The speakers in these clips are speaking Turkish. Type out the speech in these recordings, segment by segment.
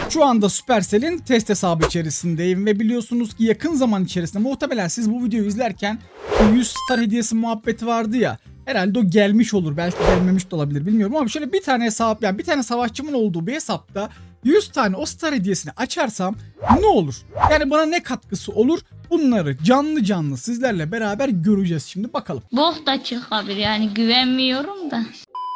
Şu anda Supercell'in test hesabı içerisindeyim ve biliyorsunuz ki yakın zaman içerisinde muhtemelen siz bu videoyu izlerken 100 star hediyesi muhabbeti vardı ya. Herhalde o gelmiş olur. Belki gelmemiş de olabilir, bilmiyorum ama şöyle bir tane hesap, yani bir tane savaşçımın olduğu bir hesapta 100 tane o star hediyesini açarsam ne olur? Yani bana ne katkısı olur? Bunları canlı canlı sizlerle beraber göreceğiz şimdi, bakalım. Bok da çıkabilir, yani güvenmiyorum da.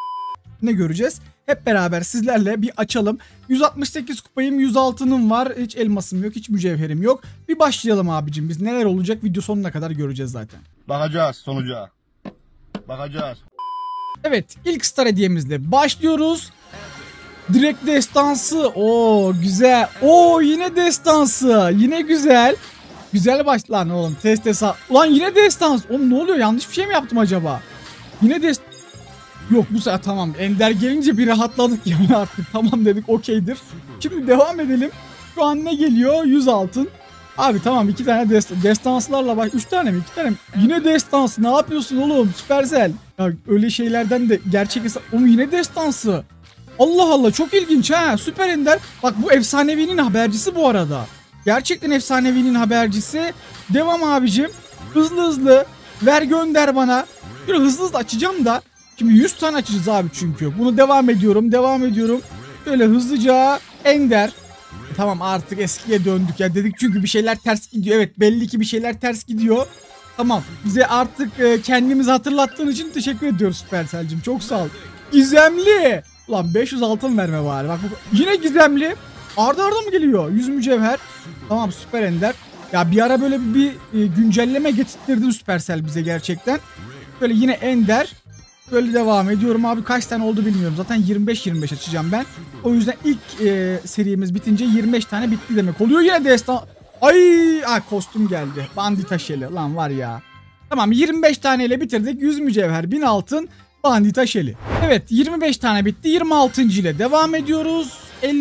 Ne göreceğiz? Hep beraber sizlerle bir açalım. 168 kupayım, 100 altınım var. Hiç elmasım yok, hiç mücevherim yok. Bir başlayalım abicim. Biz neler olacak video sonuna kadar göreceğiz zaten. Bakacağız sonuca. Bakacağız. Evet, ilk star hediyemizle başlıyoruz. Direkt destansı. Oo güzel. Oo yine destansı. Yine güzel. Güzel başla lan oğlum. Test hesap. Ulan yine destans. Oğlum ne oluyor? Yanlış bir şey mi yaptım acaba? Yine Yok bu sefer tamam. Ender gelince bir rahatladık yani artık. Tamam dedik, okeydir. Şimdi devam edelim. Şu an ne geliyor? 100 altın. Abi tamam, 2 tane destanslarla bak. 3 tane mi? 2 tane mi? Yine destansı. Ne yapıyorsun oğlum? Supercell. Ya öyle şeylerden de gerçek hesap. Oğlum yine destansı. Allah Allah, çok ilginç ha. Süper Ender. Bak bu efsanevinin habercisi bu arada. Gerçekten efsanevinin habercisi. Devam abicim. Hızlı hızlı. Ver gönder bana. Böyle hızlı hızlı açacağım da. Şimdi 100 tane açacağız abi çünkü. Bunu devam ediyorum. Böyle hızlıca Ender. Tamam artık eskiye döndük ya dedik çünkü bir şeyler ters gidiyor. Evet, belli ki bir şeyler ters gidiyor. Tamam, bize artık kendimizi hatırlattığın için teşekkür ediyoruz Supercell'cim. Çok sağ ol. Gizemli. Ulan 500 altın verme bari. Bak yine gizemli. Arda mı geliyor? 100 mücevher. Tamam, Süper Ender. Ya bir ara böyle bir güncelleme getirttirdin Supercell bize gerçekten. Böyle yine Ender. Böyle devam ediyorum abi, kaç tane oldu bilmiyorum. Zaten 25 açacağım ben. O yüzden ilk serimiz bitince 25 tane bitti demek oluyor. Yine destan. Ay kostüm geldi. Bandita şeli. Lan var ya. Tamam, 25 taneyle bitirdik. 100 mücevher, 1000 altın. Bandita şeli. Evet, 25 tane bitti. 26. ile devam ediyoruz.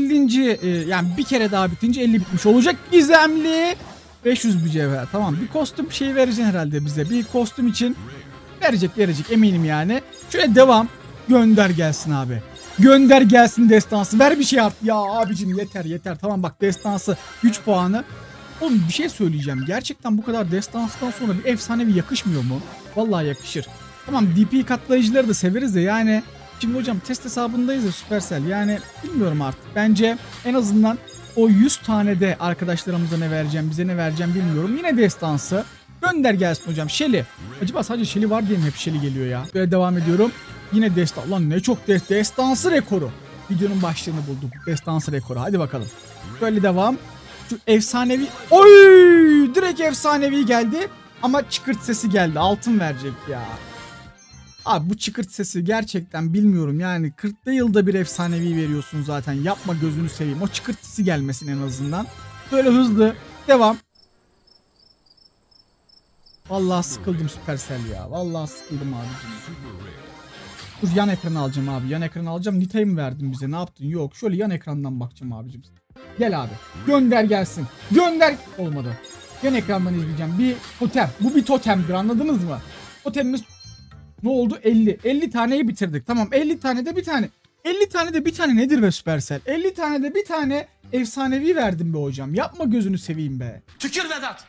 50. Yani bir kere daha bitince 50 bitmiş olacak. Gizemli 500 mücevher. Tamam, bir kostüm şeyi vereceksin herhalde bize. Bir kostüm için verecek eminim yani. Şöyle devam. Gönder gelsin abi. Gönder gelsin destansı. Ver bir şey artık. Ya abicim yeter. Tamam bak, destansı 3 puanı. Oğlum bir şey söyleyeceğim. Gerçekten bu kadar destanstan sonra bir efsanevi yakışmıyor mu? Vallahi yakışır. Tamam, DP katlayıcıları da severiz de yani. Şimdi hocam test hesabındayız ya Supercell. Yani bilmiyorum artık. Bence en azından o 100 tane de arkadaşlarımıza ne vereceğim, bize ne vereceğim bilmiyorum. Yine destansı. Gönder gelsin hocam. Shelly. Acaba sadece Shelly var diye mi hep Shelly geliyor ya? Böyle devam ediyorum. Yine destan. Lan ne çok destansı rekoru. Videonun başlığını bulduk. Destansı rekoru. Hadi bakalım. Böyle devam. Şu efsanevi. Oy! Direkt efsanevi geldi. Ama çıkırt sesi geldi. Altın verecek ya. Abi bu çıkırt sesi gerçekten bilmiyorum. Yani 40'lı yılda bir efsanevi veriyorsun zaten. Yapma gözünü seveyim. O çıkırt sesi gelmesin en azından. Böyle hızlı. Devam. Vallahi sıkıldım Supercell ya. Vallahi sıkıldım abicim. Dur yan ekranı alacağım abi. Yan ekranı alacağım. Nita'yı mı verdin bize? Ne yaptın? Yok. Şöyle yan ekrandan bakacağım abicim. Gel abi. Gönder gelsin. Gönder. Olmadı. Yan ekrandan izleyeceğim. Bir totem. Bu bir totemdir, anladınız mı? Totemimiz ne oldu? 50. 50 taneyi bitirdik. Tamam. 50 tane de bir tane. 50 tane de bir tane nedir be Supercell? 50 tane de bir tane efsanevi verdim be hocam. Yapma gözünü seveyim be. Tükür Vedat.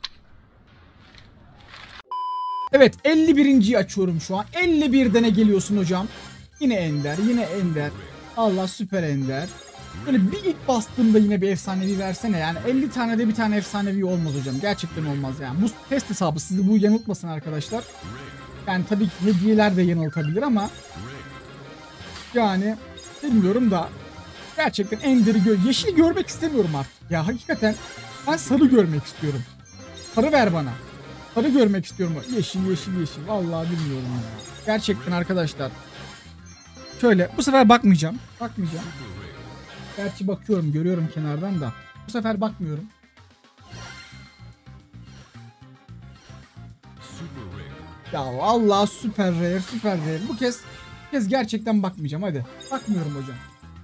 Evet, 51.yi açıyorum şu an. 51'de ne geliyorsun hocam? Yine Ender. Allah, Süper Ender. Böyle bir ilk bastığımda yine bir efsanevi versene. Yani 50 tane de bir tane efsanevi olmaz hocam. Gerçekten olmaz yani. Bu test hesabı sizi bu yanıltmasın arkadaşlar. Yani tabii ki hediyeler de yanıltabilir ama yani bilmiyorum da gerçekten Ender'i yeşil görmek istemiyorum artık. Ya hakikaten ben sarı görmek istiyorum. Sarı ver bana. Sarı görmek istiyorum. Yeşil. Vallahi bilmiyorum ya. Gerçekten arkadaşlar. Şöyle bu sefer bakmayacağım. Gerçi bakıyorum, görüyorum kenardan da. Bu sefer bakmıyorum. Ya vallahi süper rare. Bu kez gerçekten bakmayacağım, hadi. Bakmıyorum hocam.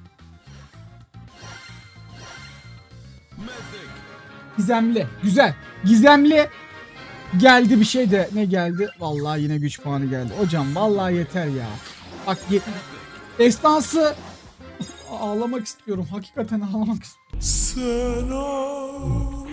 Gizemli. Güzel. Gizemli. Geldi bir şey de. Ne geldi? Vallahi yine güç puanı geldi. Hocam vallahi yeter ya. Bak destansı. Ağlamak istiyorum. Hakikaten ağlamak istiyorum.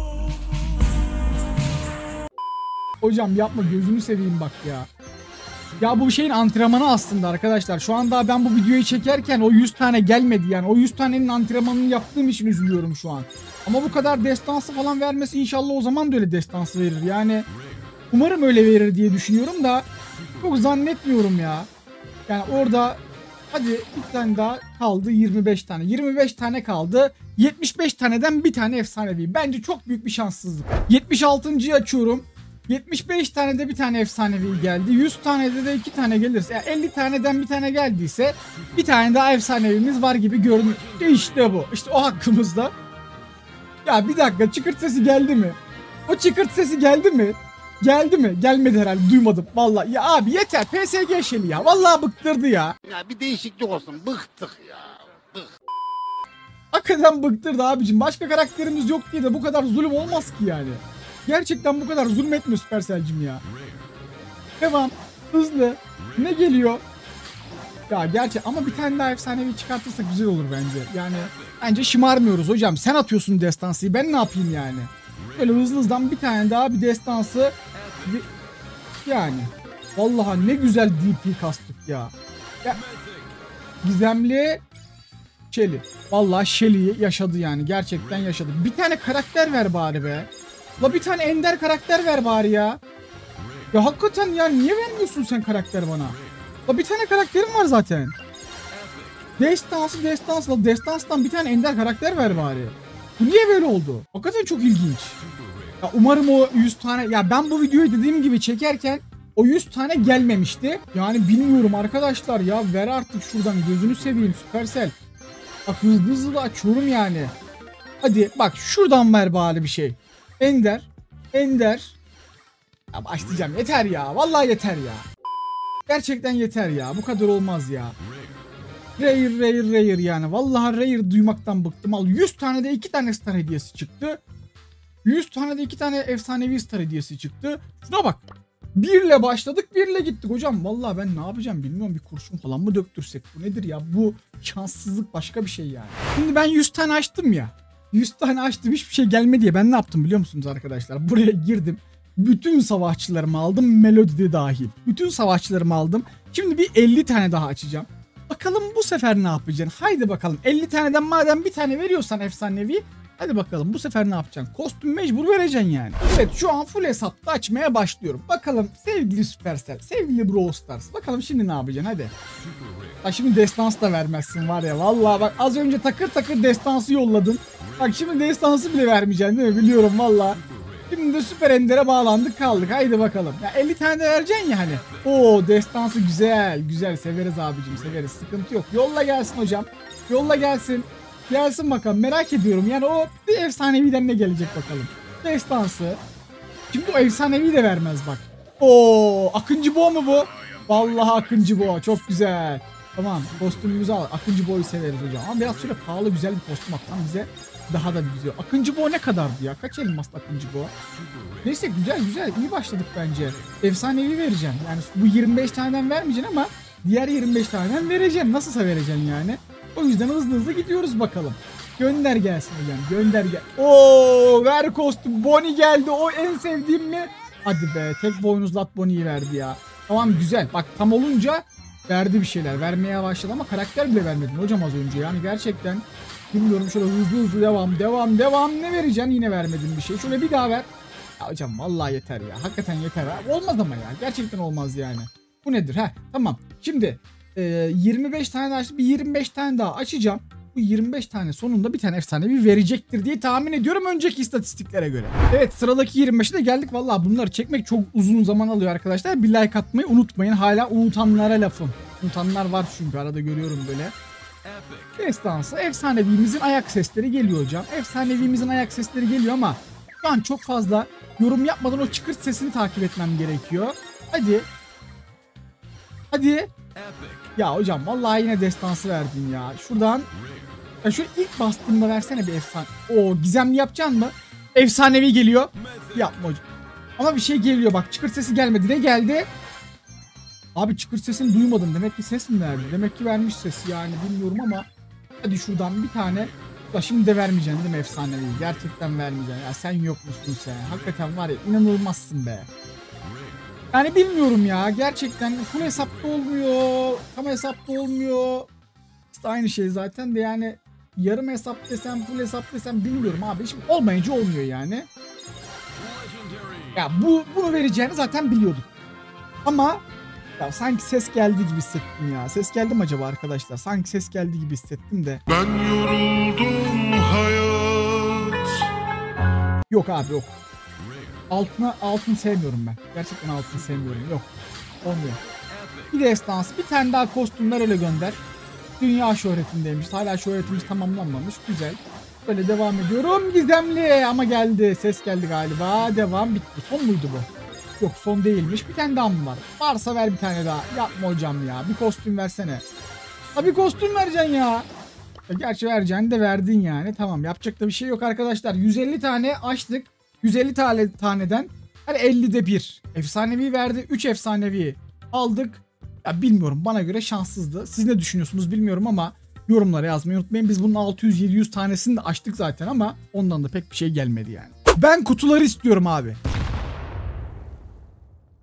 Hocam yapma, gözünü seveyim bak ya. Ya bu şeyin antrenmanı aslında arkadaşlar. Şu anda ben bu videoyu çekerken o 100 tane gelmedi yani. O 100 tanenin antrenmanını yaptığım için üzülüyorum şu an. Ama bu kadar destansı falan vermesi inşallah o zaman da öyle destansı verir. Yani umarım öyle verir diye düşünüyorum da çok zannetmiyorum ya. Yani orada hadi bir tane daha kaldı, 25 tane. 25 tane kaldı. 75 taneden bir tane efsanevi. Bence çok büyük bir şanssızlık. 76.'yı açıyorum. 75 tane de bir tane efsanevi geldi. 100 tane de 2 tane gelirse, yani 50 taneden bir tane geldiyse bir tane daha efsanevimiz var gibi görünüyor. İşte bu. İşte o hakkımızda. Ya bir dakika, çıkırt sesi geldi mi? O çıkırt sesi geldi mi? Geldi mi? Gelmedi herhalde, duymadım. Vallahi ya abi yeter, PSG şeli ya. Vallahi bıktırdı ya. Ya bir değişiklik olsun. Bıktık ya. Hakikaten bıktırdı abicim. Başka karakterimiz yok diye de bu kadar zulüm olmaz ki yani. Gerçekten bu kadar zulmetmiyor Supercell'cim ya. Devam. Hızlı. Ne geliyor? Ya gerçi ama bir tane daha efsanevi çıkartırsak güzel olur bence. Yani bence şımarmıyoruz hocam. Sen atıyorsun destansıyı. Ben ne yapayım yani? Böyle hızlı hızdan bir tane daha bir destansı. Yani. Vallahi ne güzel DP kastık ya. Gizemli Shelly. Vallahi Shelly'yi yaşadı yani. Gerçekten yaşadı. Bir tane karakter ver bari be. La bir tane ender karakter ver bari ya. Ya hakikaten ya, niye vermiyorsun sen karakter bana? La bir tane karakterim var zaten. Destansı. La destanstan bir tane ender karakter ver bari. Bu niye böyle oldu? Hakikaten çok ilginç. Ya umarım o 100 tane... Ya ben bu videoyu dediğim gibi çekerken o 100 tane gelmemişti. Yani bilmiyorum arkadaşlar ya, ver artık şuradan, gözünü seveyim Supercell. Bak hızlı hızlı açıyorum yani. Hadi bak şuradan ver bari bir şey. Ender. Ya başlayacağım, yeter ya. Vallahi yeter ya. Gerçekten yeter ya. Bu kadar olmaz ya. Rare yani. Vallahi rare duymaktan bıktım. Al 100 tane de 2 tane star hediyesi çıktı. 100 tane de 2 tane efsanevi star hediyesi çıktı. Şuna bak. 1 ile başladık, 1 ile gittik hocam. Vallahi ben ne yapacağım bilmiyorum, bir kurşun falan mı döktürsek? Bu nedir ya? Bu şanssızlık başka bir şey yani. Şimdi ben 100 tane açtım ya. 100 tane açtım, hiçbir şey gelmedi diye ben ne yaptım biliyor musunuz arkadaşlar? Buraya girdim. Bütün savaşçılarımı aldım, Melody de dahil. Bütün savaşçılarımı aldım. Şimdi bir 50 tane daha açacağım. Bakalım bu sefer ne yapacaksın? Haydi bakalım. 50 taneden madem bir tane veriyorsan efsanevi, hadi bakalım bu sefer ne yapacaksın? Kostüm mecbur vereceksin yani. Evet, şu an full hesapta açmaya başlıyorum. Bakalım sevgili Supercell, sevgili Brawl Stars. Bakalım şimdi ne yapacaksın, hadi. Ha şimdi destans da vermezsin var ya. Vallahi bak, az önce takır takır destansı yolladın. Bak şimdi destansı bile vermeyeceksin değil mi? Biliyorum vallahi. Şimdi de Süper Ender'e bağlandık kaldık. Haydi bakalım. Ya 50 tane de vereceksin ya hani. Oo, destansı güzel. Güzel, severiz abicim, severiz. Sıkıntı yok. Yolla gelsin hocam. Yolla gelsin. Gelsin bakalım, merak ediyorum. Yani o bir efsaneviden ne gelecek bakalım. Destansı. Şimdi o efsanevi de vermez bak. Oo, Akıncı Boğa mu bu? Vallahi Akıncı Boğa çok güzel. Tamam, kostümümüzü al. Akıncı Boğa'yı severiz hocam. Ama biraz şöyle pahalı güzel bir kostüm atsan bize daha da güzel. Akıncı Boğa ne kadardı ya? Kaç elmaslı Akıncı Boğa? Neyse, güzel iyi başladık bence. Efsanevi vereceğim. Yani bu 25 taneden vermeyeceksin ama diğer 25 taneden vereceğim. Nasılsa vereceksin yani. O yüzden hızlı gidiyoruz bakalım. Gönder gelsin hocam, gönder gel. Oo, ver kostüm. Bonnie geldi. O en sevdiğim mi? Hadi be, tek boynuzlu at Bonnie'yi verdi ya. Tamam, güzel. Bak tam olunca verdi bir şeyler. Vermeye başladı ama karakter bile vermedin hocam az önce. Yani gerçekten bilmiyorum, şöyle hızlı devam. Ne vereceksin? Yine vermedin bir şey. Şöyle bir daha ver. Ya hocam vallahi yeter ya. Hakikaten yeter. Olmaz ama ya. Gerçekten olmaz yani. Bu nedir? Tamam. Şimdi 25 tane daha açtım. Bir 25 tane daha açacağım. Bu 25 tane sonunda bir tane efsanevi verecektir diye tahmin ediyorum önceki istatistiklere göre. Evet, sıradaki 25'e de geldik. Vallahi bunları çekmek çok uzun zaman alıyor arkadaşlar. Bir like atmayı unutmayın. Hala unutanlara lafım. Unutanlar var çünkü arada görüyorum böyle. Destansı efsanevimizin ayak sesleri geliyor hocam. Efsanevimizin ayak sesleri geliyor ama şu an çok fazla yorum yapmadan o çıkırt sesini takip etmem gerekiyor. Hadi. Ya hocam vallahi yine destansı verdin ya. Şuradan ya şu ilk bastığımda versene bir efsane. Oo, gizemli yapacaksın mı? Efsanevi geliyor. Yapma hocam. Ama bir şey geliyor bak, çıkırt sesi gelmedi. Ne geldi? Abi çıkırt sesini duymadım. Demek ki ses mi verdi? Demek ki vermiş ses yani, bilmiyorum ama Hadi şuradan bir tane. Ya şimdi de vermeyeceksin değil mi efsanevi? Gerçekten vermeyeceksin. Ya sen yok musun sen? Hakikaten var ya, inanılmazsın be. Yani bilmiyorum ya. Gerçekten full hesapta olmuyor. Tam hesapta olmuyor. İşte aynı şey zaten de yani. Yarım hesap desem, full hesap desem bilmiyorum abi. Şimdi olmayınca olmuyor yani. Ya bunu vereceğini zaten biliyorduk. Ama ya sanki ses geldi gibi hissettim ya. Ses geldi mi acaba arkadaşlar? Sanki ses geldi gibi hissettim de. Ben yoruldum hayat. Yok abi yok. Altın sevmiyorum ben. Gerçekten altın sevmiyorum. Yok. Olmuyor. Bir destansı, bir tane daha kostümler öyle gönder. Dünya şöhretindeymiş. Hala şöhretimiz tamamlanmamış. Güzel. Böyle devam ediyorum. Gizemli ama geldi. Ses geldi galiba. Devam bitti. Son muydu bu? Yok son değilmiş. Bir tane daha mı var? Varsa ver bir tane daha. Yapma hocam ya. Bir kostüm versene. Ha bir kostüm vereceksin ya. Gerçi vereceğini de verdin yani. Tamam, yapacak da bir şey yok arkadaşlar. 150 tane açtık. 150 taneden hani 50'de 1. Efsanevi verdi. 3 efsanevi aldık. Ya bilmiyorum, bana göre şanssızdı. Siz ne düşünüyorsunuz bilmiyorum ama yorumlara yazmayı unutmayın. Biz bunun 600-700 tanesini de açtık zaten ama ondan da pek bir şey gelmedi yani. Ben kutuları istiyorum abi.